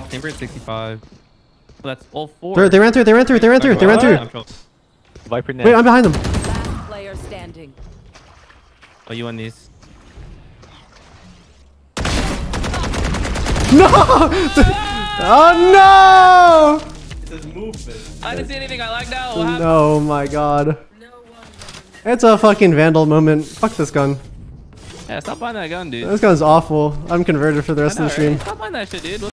Chamber at 65. Oh, that's all 4. They ran through. Viper net. Wait, I'm behind them. Last player standing. Oh, you on these? No! Oh no! It says movement. I didn't see anything. I lagged out. What happened? Oh my god. It's a fucking vandal moment. Fuck this gun. Yeah, stop buying that gun, dude. This gun's awful. I'm converted for the rest of the stream. Stop buying that shit, dude.